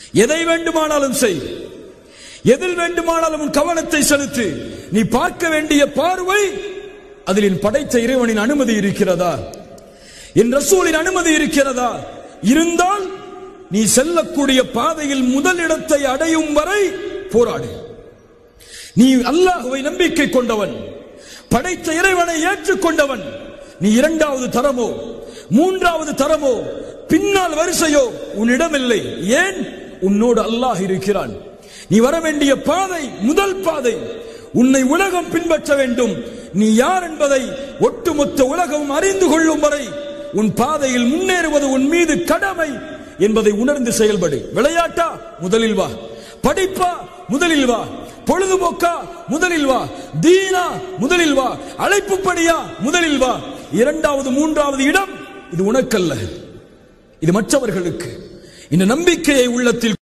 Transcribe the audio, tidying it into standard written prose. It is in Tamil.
எதை வேண்டுமானாலும் செய், எதில் வேண்டுமானாலும் உன் கவனத்தை செலுத்து. நீ பார்க்க வேண்டிய பார்வை அதில் என் படைத்த இறைவனின் அனுமதி இருக்கிறதா, என் ரசூலின் அனுமதி இருக்கிறதா? இருந்தால் நீ செல்லக்கூடிய பாதையில் முதலிடத்தை அடையும் வரை போராடு. நீ அல்லாஹ்வை நம்பிக்கை கொண்டவன், படைத்த இறைவனை ஏற்றுக்கொண்டவன். நீ இரண்டாவது தரமோ மூன்றாவது தரமோ பின்னால் வரிசையோ உன்னிடம் இல்லை. ஏன்? உன்னோடு அல்லாஹ் இருக்கிறான். நீ வர வேண்டிய பாதை முதல் பாதை. உன்னை உலகம் பின்பற்ற வேண்டும். நீ யார் என்பதை ஒட்டுமொத்த உலகம் அறிந்து கொள்ளும் வரை உன் பாதையில் முன்னேறுவது உன் மீது கடமை என்பதை உணர்ந்து செயல்படு. விளையாட்டா? முதலில் வா. படிப்பா? முதலில் வா. பொழுதுபோக்கா? முதலில் வா. தீனா? முதலில் வா. அழைப்பு படியா? முதலில் வா. இரண்டாவது மூன்றாவது இடம் இது உனக்கல்ல, இது மற்றவர்களுக்கு. இந்த நம்பிக்கையை உள்ளத்தில்